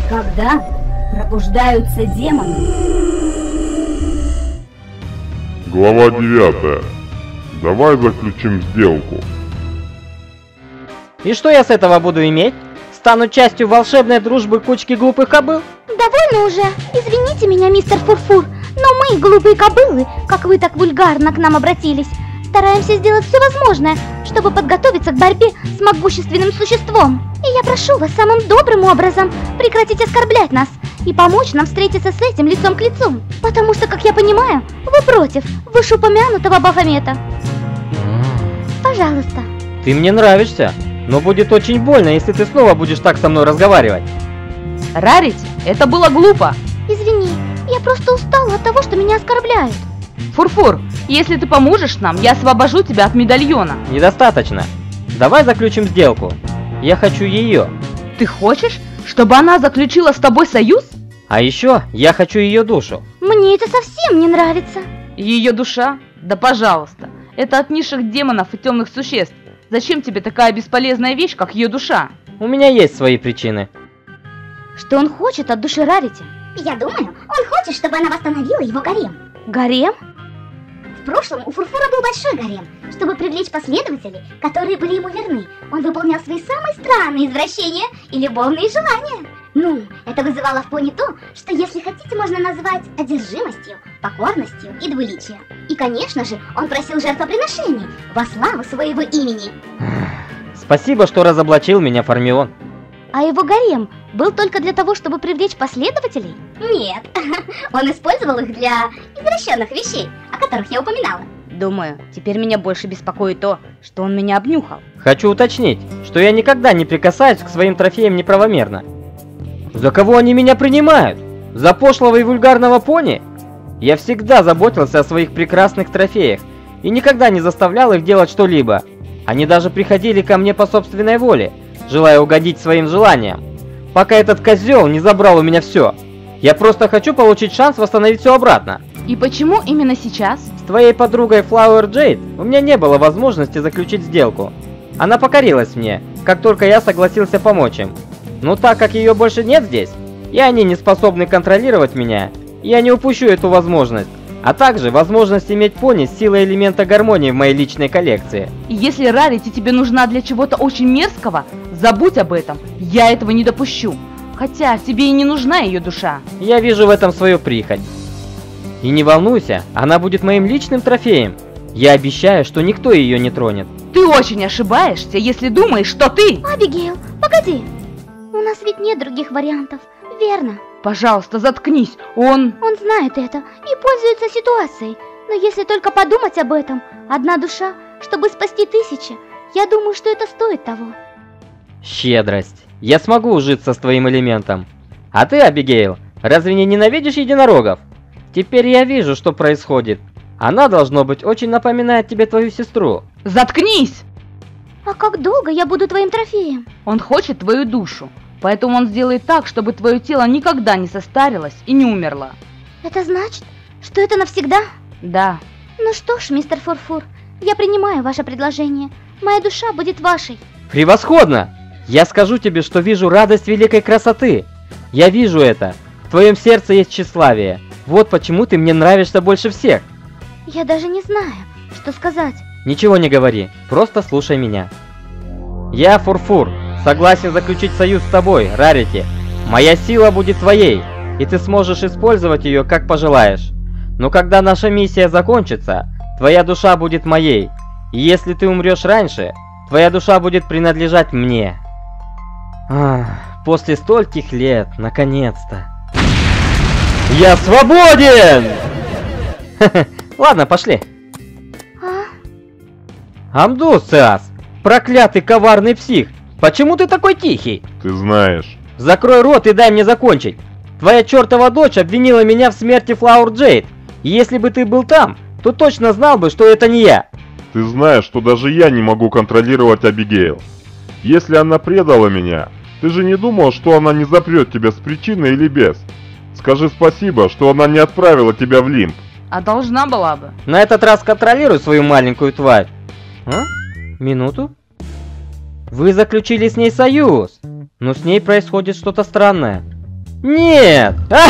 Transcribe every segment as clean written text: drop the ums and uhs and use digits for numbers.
Когда пробуждаются демоны? Глава 9. Давай заключим сделку. И что я с этого буду иметь? Стану частью волшебной дружбы кучки глупых кобыл? Довольно уже. Извините меня, мистер Фурфур, но мы, глупые кобылы, как вы так вульгарно к нам обратились, стараемся сделать все возможное, чтобы подготовиться к борьбе с могущественным существом. И я прошу вас самым добрым образом прекратить оскорблять нас и помочь нам встретиться с этим лицом к лицу. Потому что, как я понимаю, вы против вышеупомянутого Бафомета. Пожалуйста. Ты мне нравишься, но будет очень больно, если ты снова будешь так со мной разговаривать. Рарити, это было глупо. Извини, я просто устала от того, что меня оскорбляют. Фурфур, если ты поможешь нам, я освобожу тебя от медальона. Недостаточно. Давай заключим сделку. Я хочу ее. Ты хочешь, чтобы она заключила с тобой союз? А еще я хочу ее душу. Мне это совсем не нравится. Ее душа? Да пожалуйста. Это от низших демонов и темных существ. Зачем тебе такая бесполезная вещь, как ее душа? У меня есть свои причины. Что он хочет от души Рарити? Я думаю, он хочет, чтобы она восстановила его гарем. Гарем? В прошлом у Фурфура был большой гарем. Чтобы привлечь последователей, которые были ему верны, он выполнял свои самые странные извращения и любовные желания. Ну, это вызывало в пони то, что, если хотите, можно назвать одержимостью, покорностью и двуличием. И, конечно же, он просил жертвоприношений во славу своего имени. Спасибо, что разоблачил меня, Фармион. А его гарем был только для того, чтобы привлечь последователей? Нет, он использовал их для извращенных вещей, о которых я упоминала. Думаю, теперь меня больше беспокоит то, что он меня обнюхал. Хочу уточнить, что я никогда не прикасаюсь к своим трофеям неправомерно. За кого они меня принимают? За пошлого и вульгарного пони? Я всегда заботился о своих прекрасных трофеях и никогда не заставлял их делать что-либо. Они даже приходили ко мне по собственной воле, желая угодить своим желаниям. Пока этот козел не забрал у меня все. Я просто хочу получить шанс восстановить все обратно. И почему именно сейчас? С твоей подругой Flower Jade у меня не было возможности заключить сделку. Она покорилась мне, как только я согласился помочь им. Но так как ее больше нет здесь, и они не способны контролировать меня, я не упущу эту возможность. А также возможность иметь пони с силой элемента гармонии в моей личной коллекции. И если Рарити тебе нужна для чего-то очень мерзкого, забудь об этом. Я этого не допущу. Хотя тебе и не нужна ее душа. Я вижу в этом свою прихоть. И не волнуйся, она будет моим личным трофеем. Я обещаю, что никто ее не тронет. Ты очень ошибаешься, если думаешь, что ты... Абигейл, погоди. У нас ведь нет других вариантов, верно? Пожалуйста, заткнись, он знает это и пользуется ситуацией. Но если только подумать об этом, одна душа, чтобы спасти тысячи, я думаю, что это стоит того. Щедрость. Я смогу ужиться с твоим элементом. А ты, Абигейл, разве не ненавидишь единорогов? Теперь я вижу, что происходит. Она, должно быть, очень напоминает тебе твою сестру. Заткнись! А как долго я буду твоим трофеем? Он хочет твою душу. Поэтому он сделает так, чтобы твое тело никогда не состарилось и не умерло. Это значит, что это навсегда? Да. Ну что ж, мистер Фурфур, я принимаю ваше предложение. Моя душа будет вашей. Превосходно! Я скажу тебе, что вижу радость великой красоты. Я вижу это. В твоем сердце есть тщеславие. Вот почему ты мне нравишься больше всех. Я даже не знаю, что сказать. Ничего не говори, просто слушай меня. Я, Фурфур, согласен заключить союз с тобой, Рарити. Моя сила будет твоей, и ты сможешь использовать ее, как пожелаешь. Но когда наша миссия закончится, твоя душа будет моей. И если ты умрешь раньше, твоя душа будет принадлежать мне. После стольких лет, наконец-то. Я свободен! Ладно, пошли. Амдусиас, проклятый коварный псих. Почему ты такой тихий? Ты знаешь. Закрой рот и дай мне закончить. Твоя чертова дочь обвинила меня в смерти Flower Jade. И если бы ты был там, то точно знал бы, что это не я. Ты знаешь, что даже я не могу контролировать Абигейл. Если она предала меня, ты же не думал, что она не запрет тебя с причиной или без? Скажи спасибо, что она не отправила тебя в лимб. А должна была бы. На этот раз контролируй свою маленькую тварь. Минуту. Вы заключили с ней союз, но с ней происходит что-то странное. Нет!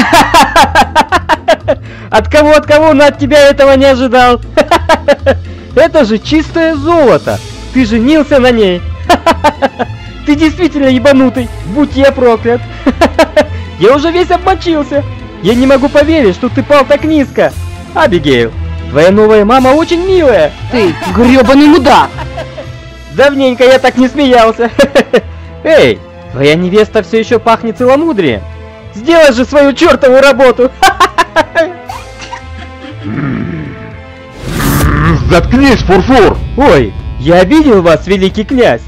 От кого, но от тебя этого не ожидал. Это же чистое золото. Ты женился на ней. Ты действительно ебанутый. Будь я проклят. Я уже весь обмочился. Я не могу поверить, что ты пал так низко. Абигейл, твоя новая мама очень милая. Ты грёбаный мудак! Давненько я так не смеялся. Эй, твоя невеста все еще пахнет целомудрием. Сделай же свою чертову работу. Заткнись, Фурфур! Ой, я обидел вас, великий князь.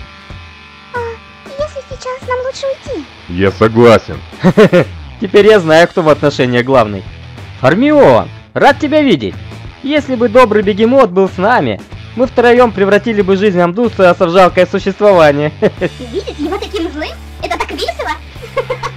Если сейчас нам лучше уйти. Я согласен. Теперь я знаю, кто в отношениях главный. Фармион, рад тебя видеть. Если бы добрый бегемот был с нами, мы втроем превратили бы жизнь Амдуса в жалкое существование. Видеть его таким злым? Это так весело!